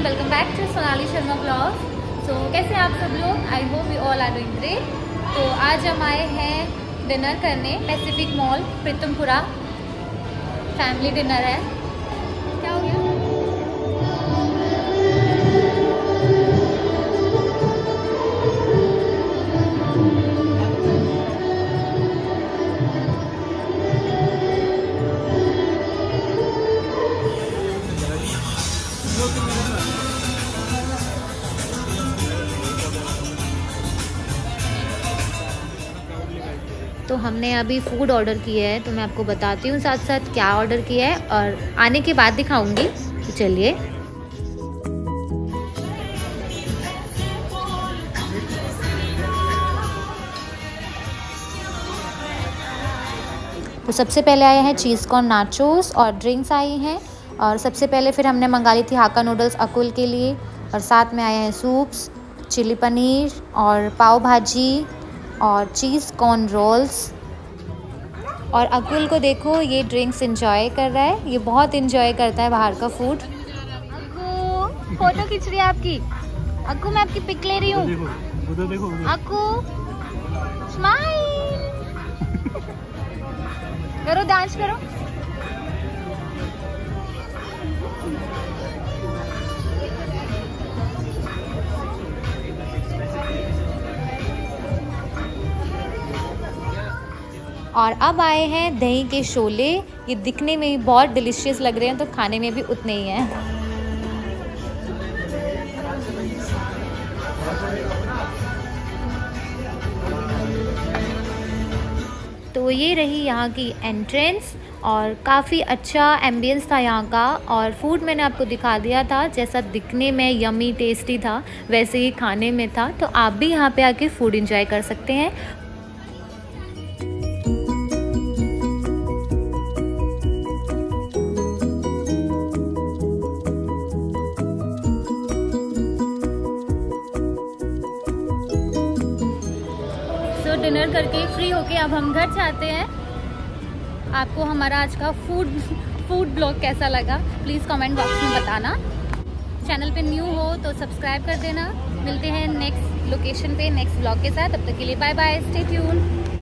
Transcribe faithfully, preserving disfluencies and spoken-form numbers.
Welcome back to Sonali Sharma blog. So कैसे हैं आप सब लोग? I hope we all are doing great. तो आज हम आए हैं डिनर करने Pacific mall Pitampura. Family dinner है। क्या हो गया? तो हमने अभी फूड ऑर्डर किया है, तो मैं आपको बताती हूँ साथ साथ क्या ऑर्डर किया है और आने के बाद दिखाऊंगी। तो चलिए। तो सबसे पहले आए हैं चीज़ कॉर्न नाचोस और ड्रिंक्स आई हैं। और सबसे पहले फिर हमने मंगा ली थी हाक्का नूडल्स अकुल के लिए, और साथ में आए हैं सूप्स, चिली पनीर और पाव भाजी और चीज़ कॉर्न रोल्स। और अकुल को देखो, ये ड्रिंक्स एंजॉय कर रहा है। ये बहुत एंजॉय करता है बाहर का फूड। अक्कू फोटो खींच रही है आपकी। अक्कू मैं आपकी पिक ले रही हूँ। अक्कू स्माइल करो, डांस करो। और अब आए हैं दही के शोले। ये दिखने में ही बहुत डिलीशियस लग रहे हैं, तो खाने में भी उतने ही हैं। तो ये रही यहाँ की एंट्रेंस, और काफ़ी अच्छा एम्बियंस था यहाँ का। और फूड मैंने आपको दिखा दिया था, जैसा दिखने में यमी टेस्टी था वैसे ही खाने में था। तो आप भी यहाँ पे आके फूड एंजॉय कर सकते हैं। तो डिनर करके फ्री होके अब हम घर जाते हैं। आपको हमारा आज का फूड फूड ब्लॉग कैसा लगा प्लीज़ कमेंट बॉक्स में बताना। चैनल पे न्यू हो तो सब्सक्राइब कर देना। मिलते हैं नेक्स्ट लोकेशन पे नेक्स्ट ब्लॉग के साथ। तब तक के लिए बाय बाय, स्टे ट्यून।